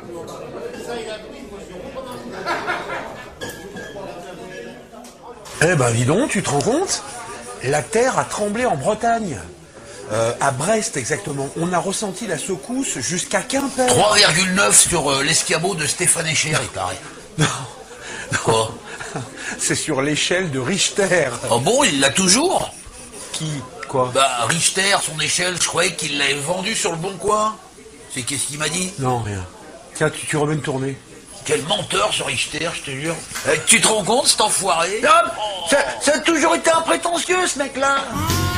Eh ben, dis donc, tu te rends compte? La terre a tremblé en Bretagne. À Brest, exactement. On a ressenti la secousse jusqu'à Quimper. 3,9 sur l'escabeau de Stéphane Echer, il paraît. Non. Quoi? C'est sur l'échelle de Richter. Oh bon, il l'a toujours? Qui? Quoi? Bah, Richter, son échelle, je croyais qu'il l'avait vendue sur le bon coin. C'est qu'est-ce qu'il m'a dit? Non, rien. Tiens, tu remets une tournée. Quel menteur ce Richter, je te jure. Tu te rends compte, cet enfoiré? Ça a toujours été un prétentieux, ce mec-là.